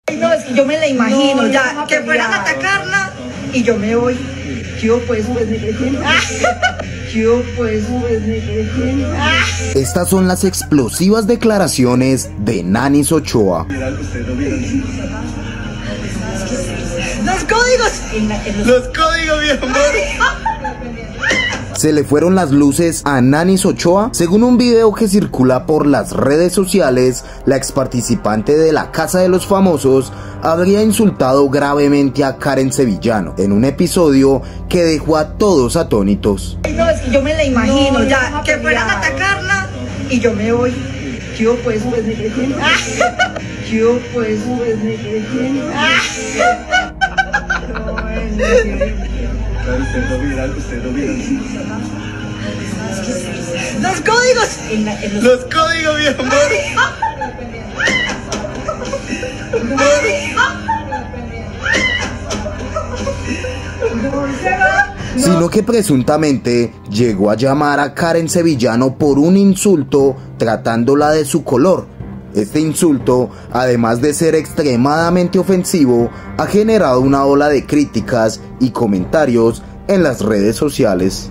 No, es que yo me la imagino, No, ya, que fueran a atacarla y yo me voy. Yo pues Estas son las explosivas declaraciones de Nanis Ochoa. ¡Los códigos! Los códigos, mi amor. Se le fueron las luces a Nanis Ochoa. Según un video que circula por las redes sociales, la ex participante de la Casa de los Famosos habría insultado gravemente a Karen Sevillano en un episodio que dejó a todos atónitos. No, es que yo me la imagino, ya, que fueran a atacarla y yo me voy. Yo pues Usted lo vieron. ¡Los códigos! Los códigos, mi amor. Sino que presuntamente llegó a llamar a Karen Sevillano por un insulto tratándola de su color. Este insulto, además de ser extremadamente ofensivo, ha generado una ola de críticas y comentarios en las redes sociales.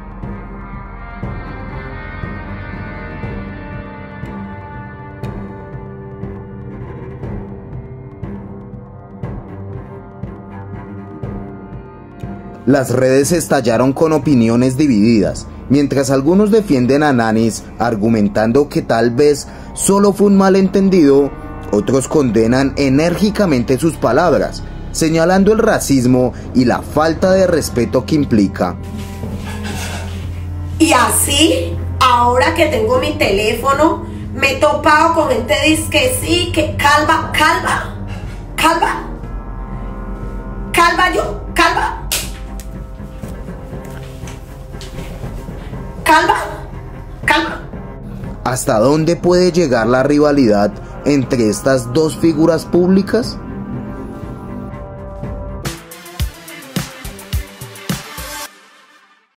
Las redes estallaron con opiniones divididas, mientras algunos defienden a Nanis argumentando que tal vez solo fue un malentendido, otros condenan enérgicamente sus palabras, señalando el racismo y la falta de respeto que implica. Y así, ahora que tengo mi teléfono, me he topado con gente que sí, que calva yo. ¿Hasta dónde puede llegar la rivalidad entre estas dos figuras públicas?